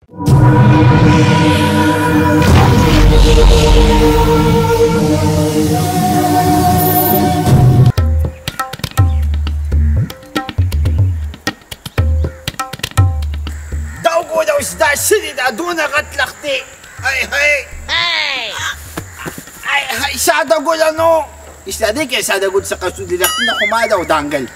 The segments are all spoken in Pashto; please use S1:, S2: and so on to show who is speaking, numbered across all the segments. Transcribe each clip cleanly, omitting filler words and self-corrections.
S1: دا وګوره اوس دا څه دي دا دونه غټ لښتې ساده ګله نو استادې کې ساده ګل څخه څو دي لښتونه خو ما ده او دانګل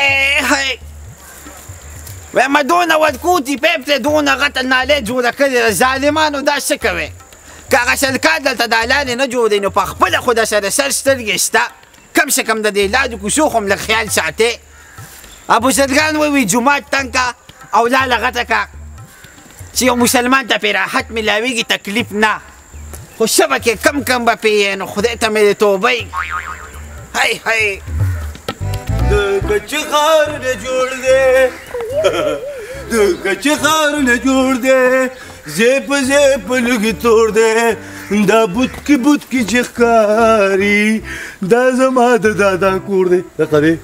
S1: وایم دونه ودکوتي پیپلې دونه غټه نالۍ جوړه کړې ظالمانو دا څه کوي که هغه شلکار دلته دا لارې نه جوړوي نو پخپله خو د سره سر سترګې شته کم سے کم د دې لارو کوڅو خو هم لږ خیال ساتئ ابوزرګان وایي جومات تنګ که او لاله غټه که چې یو مسلمان ته پرې راحت میلاویږي تکلیف نه خو څه به کې کم کم به پې نو خدای ته مې د توبۍ هی
S2: د کچې ښار نه جوړ دی د کچې ښار نه جوړ دی زیپ زیپ لږ تور دی دا بوتکي بوتکي چې ښکاري دا زما د دادا کور دی دغه دی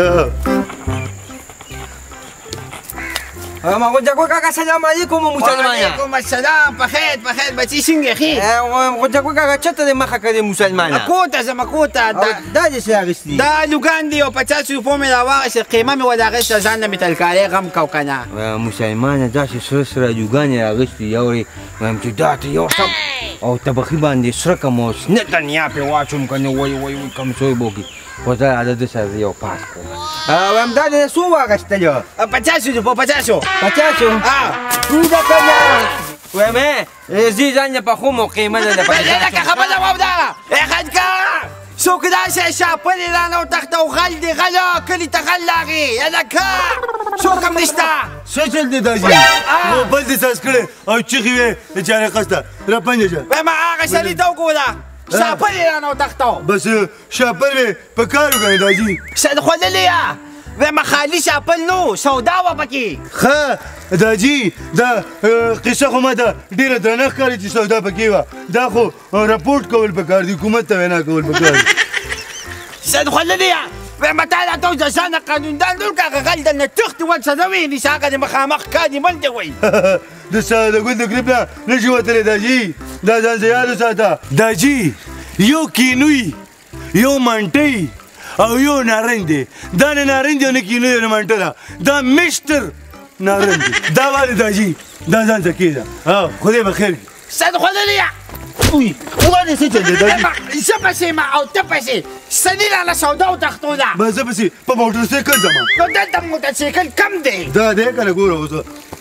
S3: مغول جاکو کاکا سلام علیکم مسلمانان
S1: وعلیکم السلام په خیر بچي څنګه ښې
S3: مغول جاکو کاکا چېرته دې مخه کړې مسلمانه
S1: کور ته ځمه کور ته
S3: دا دې څه اخیستي
S1: دا لوګان دي او 50 روپو مې راواخیستې قیمه مې ور اخیسته ځان نه مې تلکارۍ غم کو که نه
S3: مسلمانه داسې سره سره لوګانې راغېستې یورې وایم چې دا ته یو سم او طبخي باندې سره کم اوس نه دنیا پرې واچوم که نه وایي کمزوری به وکړي خو زه د ده سره یو پاس کوم وایم دا دې څو واخیستلو
S1: 50 روپو 50
S3: پوده که نه وایم زه ځان نه پخوم او قیمه نه ده
S1: لکه خبره واوره خدکه څوک داسې شاپلې رانه وتښته او غل دې غله کلي ته غل لاغې هلکه څوک هم نشته
S2: څه چل دی داسې موبایل دې ساز کړی او چیغې وې د چارې قصده راپنجه شه
S1: وایم هغه سړي ته وګوره شاپلې رانه وتښته
S2: بس شاپل مې په کار وکړې داجي
S1: سد خوړلې یا وایم خالي شاپل نو سودا وه پکې
S2: ښه داجي دا قصه خو ما ته ډېره درنه ښکاري چې سودا پکې وه دا خو رپورټ کول پکار دي حکومت ته وینا کول پکار دي
S1: سد خوړلې یا وایم تا راته د ځانه قانوندان دور که هغه غل درنه تښتي ول څه نه ویلي چې هغه د مخامخ کادي مل دې وایي
S2: د ساده ګل د ګریپ نه نشي وتلی داجي دا ځان څه یاد وساته داجي یو کینوي یو منټۍ او یو نارنج دی دا نه نارنج دی او نه کینوي او نه منټه ده دا مشتر نارنج دی دا ولې داجي دا ځان څه کېده خدای به خیر کړي
S1: سد خوړلې یا
S2: ولې څه چل دی داجي
S1: زه پسې ما او ته پسې سړي رانه سودا وتښتوله
S2: بس زه پسې په موټرسایکل ځم
S1: نو دلته موټرسایکل کم دی
S2: دا دی که نه ګوره اوس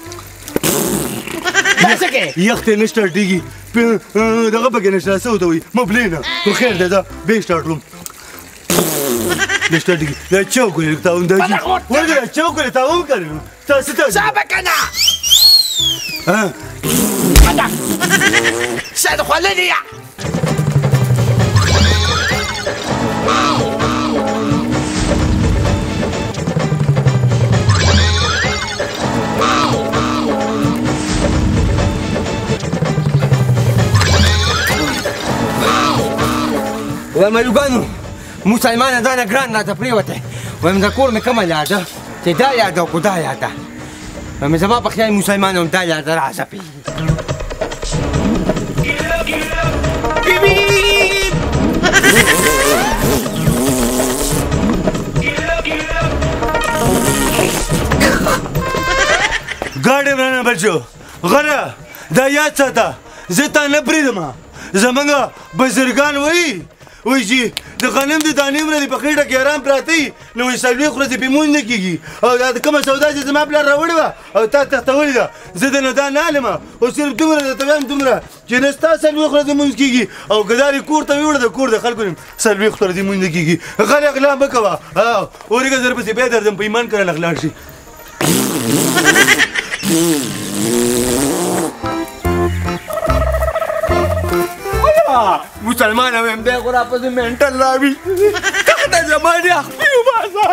S1: دا څه کې
S2: یخ ته نه سټارټېږي دغه پکې نه شته څه ورته وایي مبلې نه خو خیر دی زه بیا سټارټ کړم نه سټارټېږي دا چا وکړې لږ تاوان داجي ورته دا چا وکړې تاوان وکړې نو تاسې ته
S1: صبر که نه سد خوړلې یا
S3: وایم لوګانو مسلمانه دا نه ګران راته پرېوتی وایم د کور مې کومه یاده چې دا یاده او که دا یاده وایم زما په خیال مسلمان هم دا یاده راځه پې
S2: ګاډی رانه بچو غره دا یاد ساته زه تا نه پرېږدم زمونږ بزرګان وایي چې د غنم د دانې مرلې په خېټه کې ارام پراته وي نو وایي څلوېښت ورځې پې مونځ نه کېږي او دا کومه سودا چې زما پلار راوړې وه او تا تښتولې ده زه درنه دا نه علم او صرف دومره درته وایم دومره چې نه ستا څلوېښت ورځې مونځ کېږي او که دا کور ته ویوړه د کور د خلکو څلوېښت ورځې مونځ نه کېږي غلې غلا مه کوه ورېږه زر پسې بیا درځم په ایمان کره لاړ شي
S3: مسلمانه وایم دی خو راپسې مینټل راوي کاته زما دې اخپې وباسه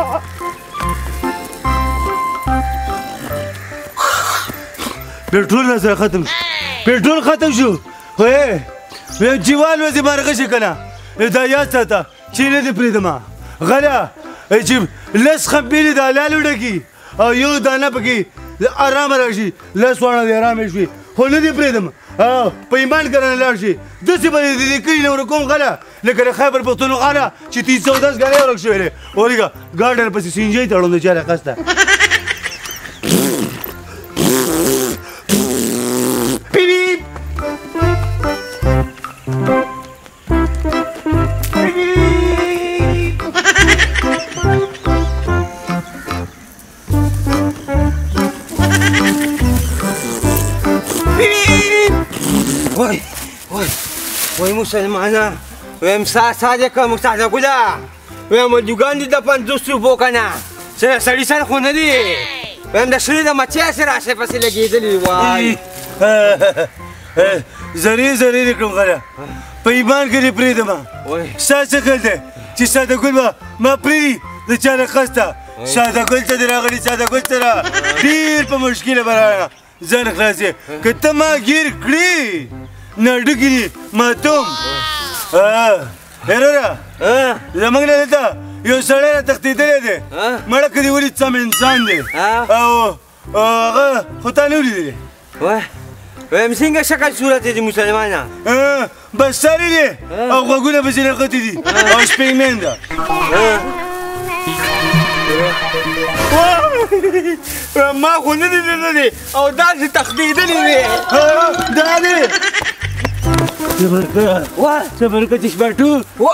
S2: پېټرول راسره ختم شو پېټرول ختم شو خو ویم چې والوځې مارغه شي که نه دا یاد ساته چې نه دې پرېږدم غله چې لس خمپېلې د حلال وډکي او یو دانه پکې آرامه راشي لس واړه دې ارامې شوي خو نه دې پرېږدم په ایمان کرنه لاړ شي داسې به دې د دې کلي نه ورکوم غله لکه د خیبر پښتونخوا نه چې 310 ګاډۍ ورک شوی دی اورېږه ګارډن پسې سینجۍ تړم د چا رقص ته
S3: وای مسلمانه وایم صادقه مستعده ګله وایم جوګان دي د 50 روپو که نه سړي سر خو نه دي وایم د سړي د مچۍ سره راشې پسې لګېدلي وای
S2: زرې زرې دې کړم غله په ایمان کې دې پرېږدمه ستا څه خیال دی چې ساده ګل به ما پرېږدي د چا رقص ته ساده ګل ته دې راغلي ساده ګل سره ډېر په مشکله به راغله ځان خلاص یې که ته ما ګیر کړې نډوکي دي ماتوم هېروره زموږ نه دلته یو سړی را تښتېدلی دی مړه که دې ولید سم انسان دی او هغه خو تا نه ولیدلی
S3: وایم څنګه شکل صورت دی مسلمانه
S2: بس ساري دی او غوږونه پسې نښتي دي او سپېږمین ده
S3: ما خو نه دي لیدلي او داسې تښتېدلي دی
S2: دا دی صبرکه چشماټو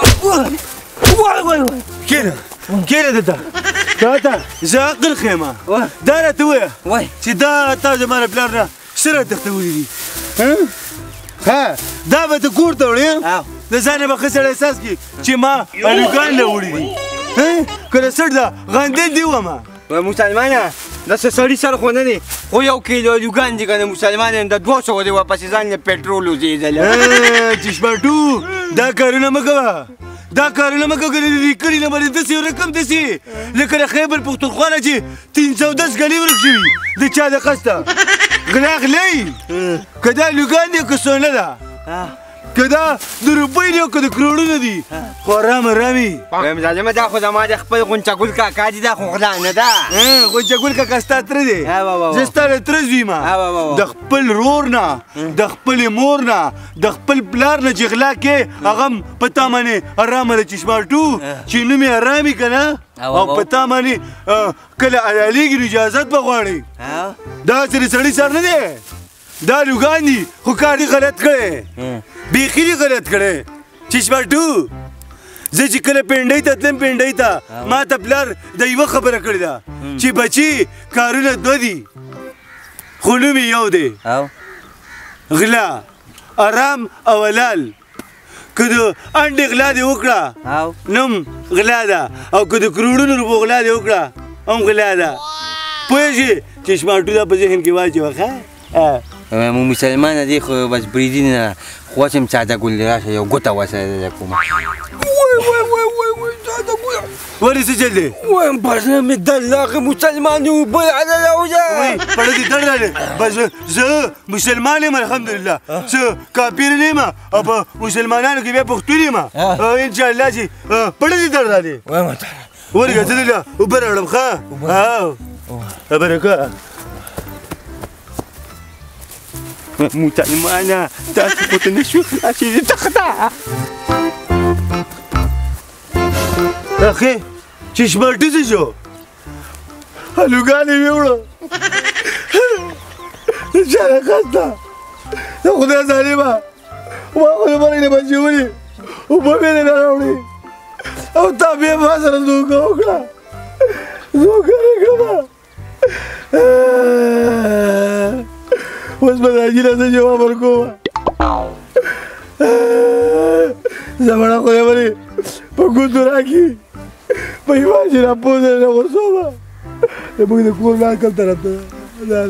S2: کښېنه کښېنه دلته تا ته زه عقل ښیم دا راته ووایه چې دا تا زما د پلار نه څه راتښتولي دي ښه دا به ته کور ته وړې د ځان به ښه سړی احساس کړي چې ما الوګان له وړي دي که د سټ ده غندل دي ومه
S3: مسلمانه داسې سړي سر خو نه دي خو یو کیلو الوګان دي که نه مسلمان یم د 200 دی واپسې ځان له پټرول وزېدله
S2: چشماټو دا کارونه مه کوه دا کارونه مه کوه که د دې کلي نه باندې داسې رقم داسې لکه د خیبر پښتونخوا نه چې 310 ګاډۍ ورک شوي د چا د قصده غلا غلی که دا الوګان دي که سونه ده که دا د روپۍ دي او که د کروړونه دي خو ارام ارامي
S3: وایم ظالمه دا خو زما د خپل غونچه ګل کاکا دي دا خو غلا نه ده
S2: غونچه ګل کاکا ستا تره دی زه ستا د تره زوی یم د خپل رور نه د خپلې مور نه د خپل پلار نه چې غلا کې هغه هم په تا باندې ارامه ده چشماټو چې نوم یې ارامي که نه او په تا باندې کله عیالېږي نو اجازت به غواړي دا چې د سړي سر نه دی دا لوګان دي خو کار دې غلط کړی بیخي دې غلط کړی چشماټو زه چې کله پنډۍ ته تلم پنډۍ ته ما ته پلار د یوه خبره کړې ده چې بچي کارونه دوه دي خو نوم یې یو دی غلا ارام او حلال که د انډې غلا دې وکړه نوم غلا ده او که د کروړونو روپو غلا دې وکړه هم غلا ده پوه شې چشماټو دا په ذهن کې واچوه ښه
S3: مو مسلمانه دی خو بس بریدي نه خو واچم ساده ګل راشه یو ګوته وسره کومه
S2: ولې څه چل دی
S3: وایم بس نه مې دلاغه مسلمان یو بل علی راوځه
S2: پړه دې دړاله بس زه مسلمان یم الحمدلله زه کافر نه یم او په مسلمانانو کې بیا پښتون یم ان شاء الله چې پړه دې دړاله
S3: وایم
S2: ورګه ته دې اوبه راوړم ښه برکه
S3: مسلمانه تاسو خو ته نشو خلاصېدی تخته
S2: اخی چشماټو څه شو الوګان یې ویوړه د چا رقص ده د خدای ظالمه ما خو د مرګ نه بچولي اوبه مې نه راوړې او تا بیا ما سره دوکه وکړه دوکه یې کړمه اوس به د حاجي نه څه جواب ورکومه زمانه خدای به دې په ګوتو راکړي په یوه چې راپوزه نه غورځومه زموږ د کور لار کوم طرف ته ده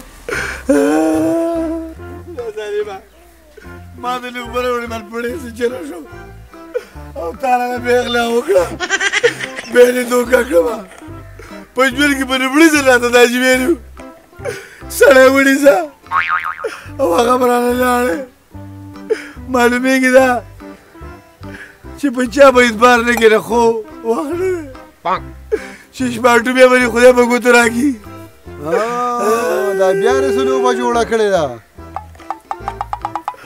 S2: ظالمه ما د لږ اوبه راوړې ملپړې څه چېره شو او تا رانه بیا غلا وکړه بیا دې دوکه کړمه په ژوند کې په لومړي ځل راته دا چې ویلي سړی ونیسه او هغه به رانه لاړې معلومیږي دا چې په چا به اعتبار نه کېده خو وخت نه دی چشماټو بیا به دې خدای په ګوتو راکړي
S4: دا بیا رسولو به جوړه کړې ده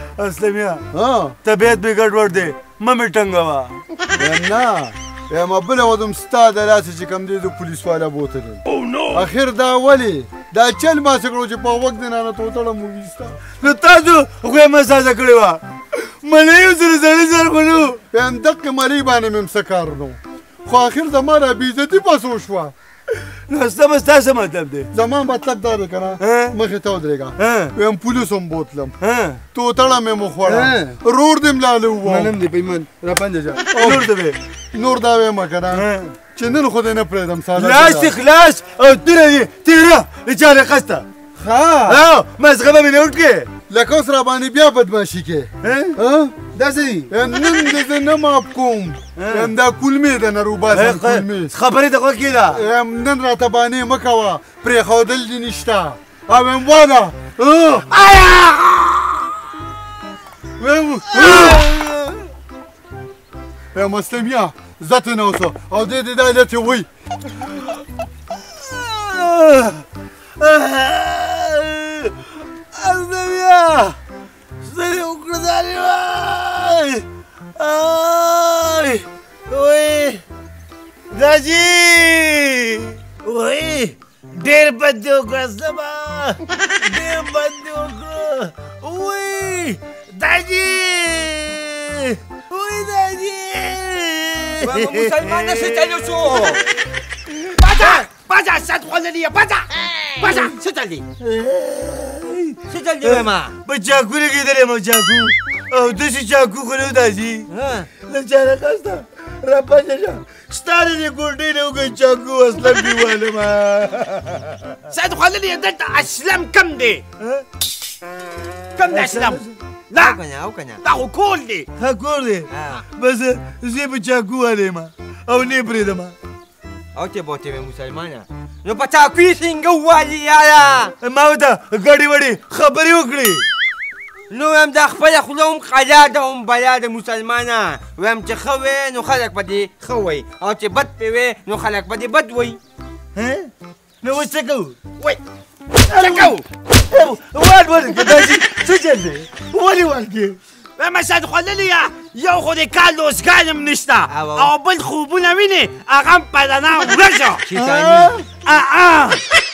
S2: اسلمیا
S4: ها
S2: طبیعت مې ګډوډ دی مه مې ټنګوه
S4: نه یم بله ودم ستا د لاسه چې کوم دی د پولیس والا بوتلم اخر دا ولې دا چل ما څه کړو چې په وخت دی نه توتړم وویستا
S2: نو تاسو خو یې مسازه کړې وه ملۍ سره زړې زر خو نه و
S4: یم دقې ملۍ باندې مې هم څه کار نه خو اخر زما را بېعزتي پس وشوه
S2: نو ستا څه مطلب دی
S4: زما مطلب دا دی که نه مخې ته ودرېږه ویم پولیس هم بوتلم
S2: ها
S4: توتړه مې مو خوړه رور دې م لاله ووم
S3: منم دې پیمن را باندې ځه
S2: نور ته وې
S4: نور دا وایم که نه چې نن خو دې نه پرېږدم ساده
S2: لاس دې خلاص او توره دې تېره د چا رقص ته
S4: ها
S2: مزغه به مې نه وټکې
S4: لکه اوس را باندې بیا بدماشي کې
S2: داسې دي
S4: نن دې زه نه معاف کوم یم دا کولمې ده نه روباسم کولمې
S2: خبرې د غوږ کې ده
S4: یم نن راته بانې مه کوه پرېښودل دې نشته او یم واده یم اسلمیا زه ته نه اوسه او دې دې دا علت یې وایي
S2: اسلمیا ستړي وکړه ظالمه وای داجي وای ډېر بد دې وکړه اسلمه ډېر بد دې وکړه وای داجي وای داجي
S3: مسلمان څه چلو شو
S1: بازا ستخوالليه بازا ستلي
S3: څه چل دی ما
S2: په چاکو لګېدلی یم چاکو او داسې چاکو خو نه و داسې له چا رقص ته را پاڅه شه ستا د دې ګونډۍ نه وګورې چاکو اسلم دې والمه
S1: ستخوالليه دلته اسلم کم دی کم دی اسلم لا
S3: او کنه
S1: دا خو کور دی
S2: ها کور دی بس زه په چاکو والیم او نه یې پرېږدم
S3: او ته بوتې مسلمانه نو په چاکوی څنګه ووالي یاره
S2: ما ورته ګډې وډې خبرې وکړې
S3: نو ویم دا خپله خوله هم قلا ده هم بلا ده مسلمانه ویم چې ښه وې نو خلک به دې ښه وایي او چې بد پې وې نو خلک به دې بد وایي
S2: نو اوس څه کوو
S1: وای څه کوو
S2: وال که داسې څه چل دی ولې وال کې
S1: وایم ستخوالليه یو خو د کال لوسګان هم نشته او بل خوبونه وینې هغه هم په رڼا ورځو
S3: شیطاني